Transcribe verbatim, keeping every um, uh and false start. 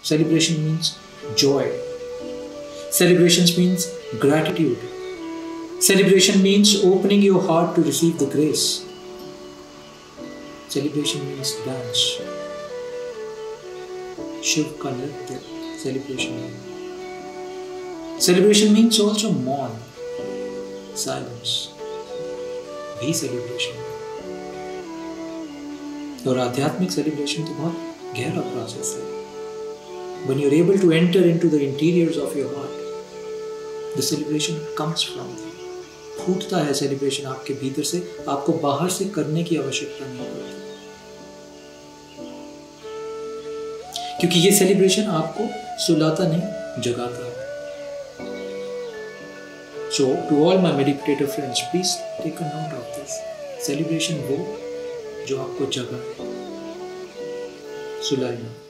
Celebration means joy. Celebrations means gratitude. Celebration means opening your heart to receive the grace. Celebration means dance. Shiv ka nritya celebration means. Celebration means also mourn. Silence भी celebration है. और आध्यात्मिक celebration तो बहुत गहरा process है. When you're able to enter into the interiors of your heart, the celebration comes from there. फूटता है celebration आपके भीतर से, आपको बाहर से करने की आवश्यकता नहीं पड़ती, क्योंकि ये celebration आपको सुलाता नहीं, जगाता है. So, to all my meditator friends, please take a note of this. Celebration वो जो आपको जगाए, सुलाए ना.